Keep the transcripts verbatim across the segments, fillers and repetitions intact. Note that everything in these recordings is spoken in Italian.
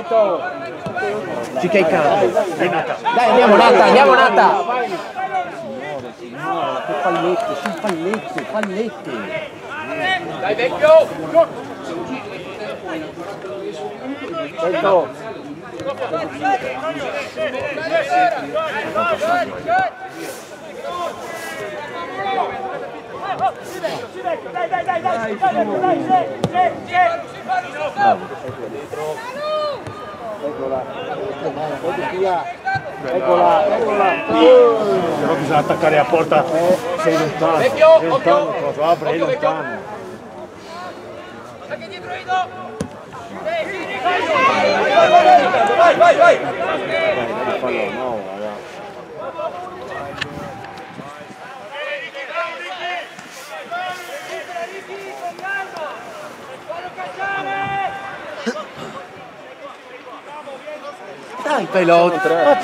Ci che cambio. Dai, andiamo Nata, andiamo Nata. Che pallette, su pallette, pallette. Dai vecchio! Ecco. Dai, dai, dai, dai, dai, Eccola, eccola, eccola. Però bisogna attaccare a porta, sei lontano, sei lontano, cosa apre, è lontano. Anche dietro Ido! Vai, vai, vai! Fallo, no, guarda. Dai, pelota.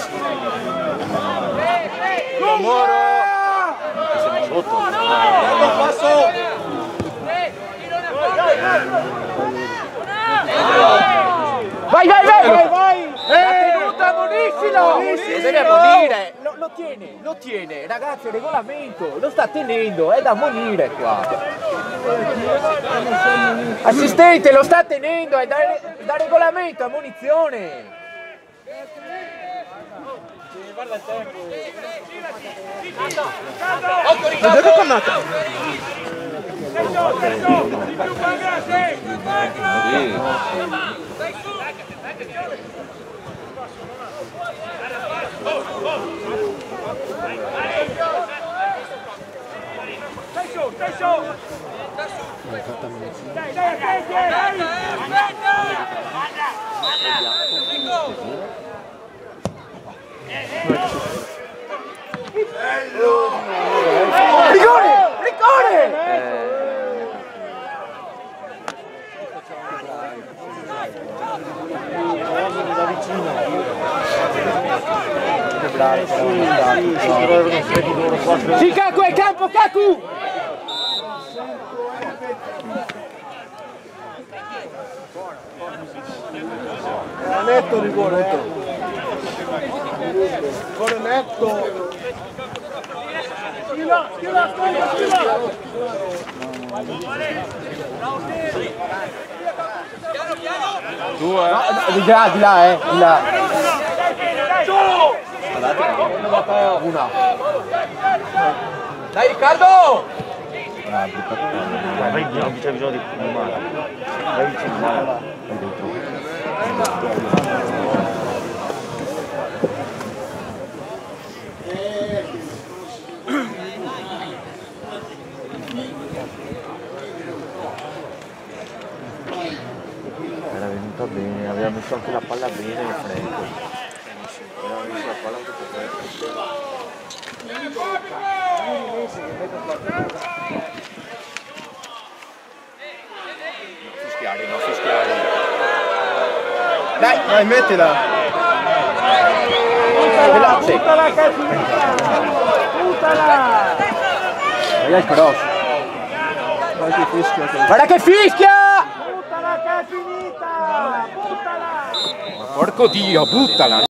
Moro! Sotto. Passo! Vai, vai, vai, vai, vai! La tenuta, ammoniscilo! Lo deve ammonire! Lo, lo tiene, lo tiene, ragazzi, il regolamento, lo sta tenendo, è da ammonire qua. Assistente, lo sta tenendo, è da, da regolamento, ammonizione! Guarda il tempo! Occhio, Riccardo! Stai su, stai su! Dai, dai, dai, dai! Rigore! Rigore! Da vicino. Sì, Kaku è campo, Kaku! Netto rigore, netto. Rigore netto. Schilla, schilla, schilla, schilla! Piano, piano! Tu, eh? No, di là, di là, eh, di là. Una. Dai Riccardo! Vai, non c'è bisogno di filmare. Vai vicino, vai. Vai dentro. Era venuta bene, aveva messo anche la palla bene e freddo. Aveva messo la palla anche per freddo. Fischiare, no, fischiare. Dai, dai, mettila! Buttala, Buttala che è finita! Buttala! Vai al cross. Guarda che fischia! Guarda che fischia! Buttala che è finita! Buttala! Porco Dio, buttala!